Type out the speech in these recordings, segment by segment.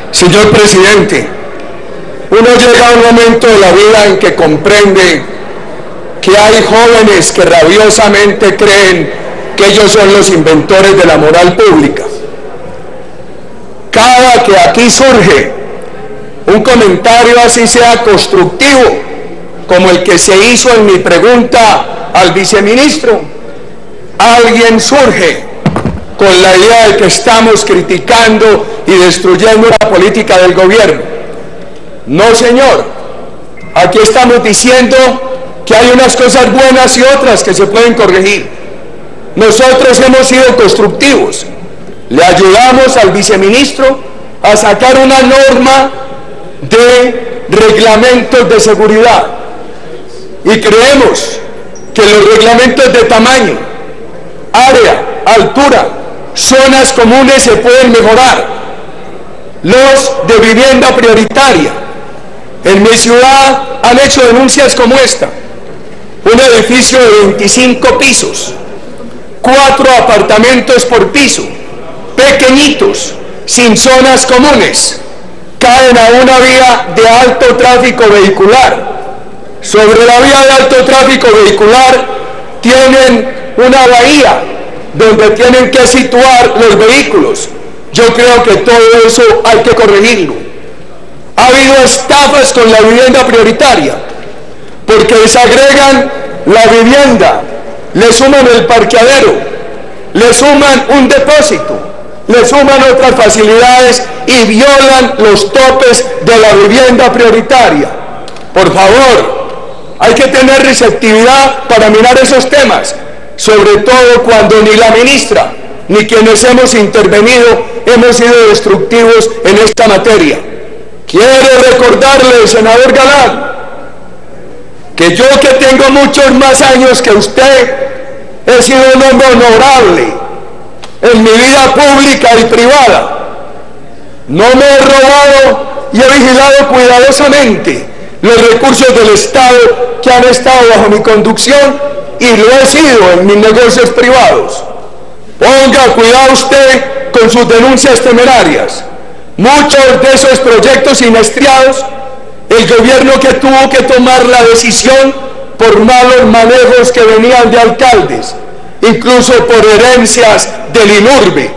Señor presidente, uno llega a un momento de la vida en que comprende que hay jóvenes que rabiosamente creen que ellos son los inventores de la moral pública. Cada que aquí surge un comentario así sea constructivo, como el que se hizo en mi pregunta al viceministro, alguien surge con la idea de que estamos criticando y destruyendo la política del gobierno. No, señor, aquí estamos diciendo que hay unas cosas buenas y otras que se pueden corregir. Nosotros hemos sido constructivos, le ayudamos al viceministro a sacar una norma de reglamentos de seguridad y creemos que los reglamentos de tamaño, área, altura, zonas comunes se pueden mejorar. Los de vivienda prioritaria, en mi ciudad han hecho denuncias como esta: un edificio de 25 pisos, 4 apartamentos por piso, pequeñitos, sin zonas comunes, caen a una vía de alto tráfico vehicular. Sobre la vía de alto tráfico vehicular tienen una bahía donde tienen que situar los vehículos. Yo creo que todo eso hay que corregirlo. Ha habido estafas con la vivienda prioritaria, porque desagregan la vivienda, le suman el parqueadero, le suman un depósito, le suman otras facilidades y violan los topes de la vivienda prioritaria. Por favor, hay que tener receptividad para mirar esos temas, sobre todo cuando ni la ministra ni quienes hemos intervenido hemos sido destructivos en esta materia. Quiero recordarle, senador Galán, que yo, que tengo muchos más años que usted, he sido un hombre honorable en mi vida pública y privada. No me he robado y he vigilado cuidadosamente los recursos del Estado que han estado bajo mi conducción, y lo he sido en mis negocios privados. Ponga cuidado usted con sus denuncias temerarias. Muchos de esos proyectos siniestrados, el gobierno que tuvo que tomar la decisión por malos manejos que venían de alcaldes, incluso por herencias del INURBE.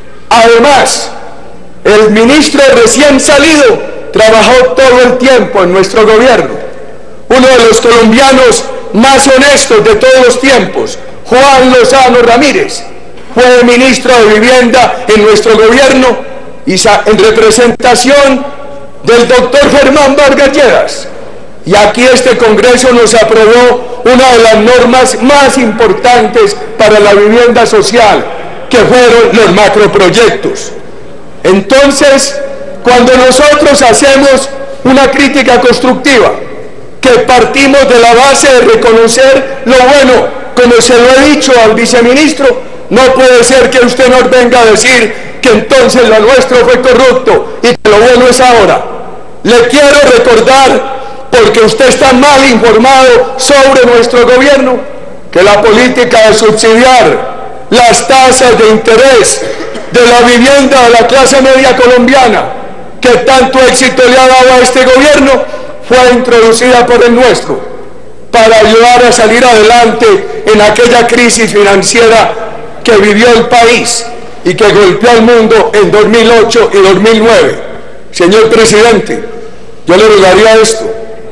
Además, el ministro recién salido trabajó todo el tiempo en nuestro gobierno. Uno de los colombianos más honestos de todos los tiempos, Juan Lozano Ramírez, fue ministro de Vivienda en nuestro gobierno y en representación del doctor Germán Vargas Lleras. Y aquí este Congreso nos aprobó una de las normas más importantes para la vivienda social, que fueron los macroproyectos. Entonces, cuando nosotros hacemos una crítica constructiva, que partimos de la base de reconocer lo bueno, como se lo he dicho al viceministro, no puede ser que usted nos venga a decir que entonces lo nuestro fue corrupto y que lo bueno es ahora. Le quiero recordar, porque usted está mal informado sobre nuestro gobierno, que la política de subsidiar las tasas de interés de la vivienda de la clase media colombiana, que tanto éxito le ha dado a este gobierno, fue introducida por el nuestro para ayudar a salir adelante en aquella crisis financiera que vivió el país y que golpeó al mundo en 2008 y 2009. Señor presidente, yo le rogaría esto,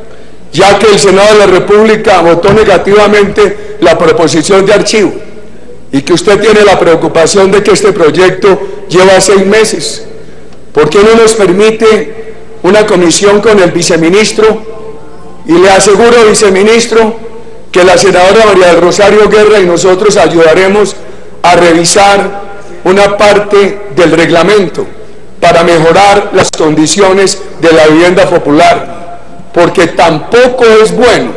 ya que el Senado de la República votó negativamente la proposición de archivo y que usted tiene la preocupación de que este proyecto lleva 6 meses, ¿por qué no nos permite una comisión con el viceministro? Y le aseguro, viceministro, que la senadora María del Rosario Guerra y nosotros ayudaremos a revisar una parte del reglamento para mejorar las condiciones de la vivienda popular, porque tampoco es bueno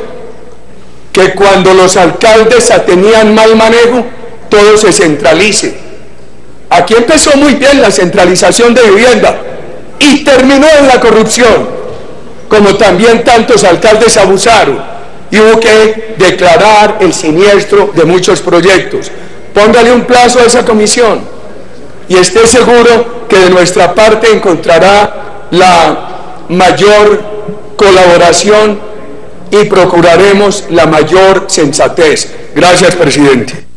que cuando los alcaldes tenían mal manejo, todo se centralice. Aquí empezó muy bien la centralización de vivienda y terminó en la corrupción, como también tantos alcaldes abusaron y hubo que declarar el siniestro de muchos proyectos. Póngale un plazo a esa comisión y esté seguro que de nuestra parte encontrará la mayor colaboración y procuraremos la mayor sensatez. Gracias, presidente.